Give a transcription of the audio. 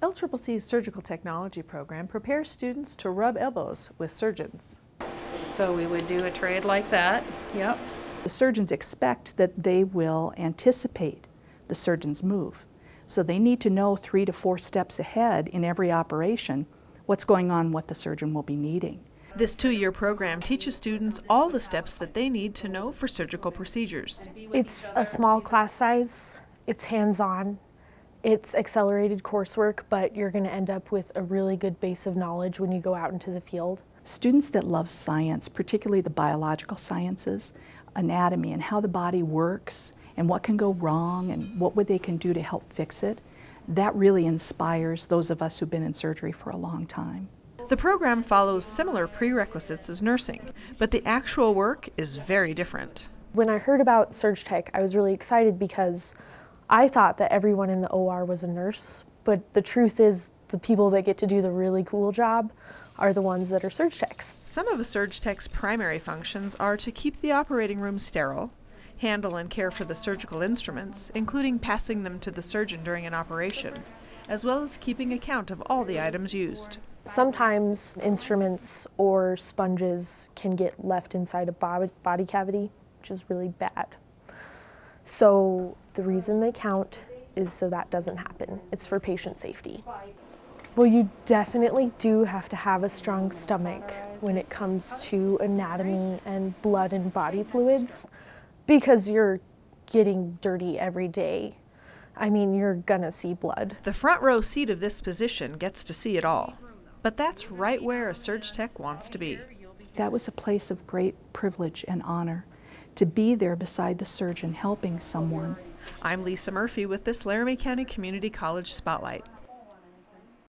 LCCC's surgical technology program prepares students to rub elbows with surgeons. So we would do a trade like that. Yep. The surgeons expect that they will anticipate the surgeon's move. So they need to know 3 to 4 steps ahead in every operation what's going on, what the surgeon will be needing. This 2-year program teaches students all the steps that they need to know for surgical procedures. It's a small class size, it's hands-on, it's accelerated coursework, but you're going to end up with a really good base of knowledge when you go out into the field. Students that love science, particularly the biological sciences, anatomy and how the body works and what can go wrong and what they can do to help fix it, that really inspires those of us who've been in surgery for a long time. The program follows similar prerequisites as nursing, but the actual work is very different. When I heard about surg tech, I was really excited because I thought that everyone in the OR was a nurse, but the truth is the people that get to do the really cool job are the ones that are surg techs. Some of a surg tech's primary functions are to keep the operating room sterile, handle and care for the surgical instruments, including passing them to the surgeon during an operation, as well as keeping account of all the items used. Sometimes instruments or sponges can get left inside a body cavity, which is really bad. So the reason they count is so that doesn't happen. It's for patient safety. Well, you definitely do have to have a strong stomach when it comes to anatomy and blood and body fluids, because you're getting dirty every day. I mean, you're gonna see blood. The front row seat of this position gets to see it all. But that's right where a surg tech wants to be. That was a place of great privilege and honor, to be there beside the surgeon helping someone. I'm Lisa Murphy with this Laramie County Community College Spotlight.